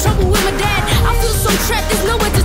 trouble with my dad. I feel so trapped, there's nowhere to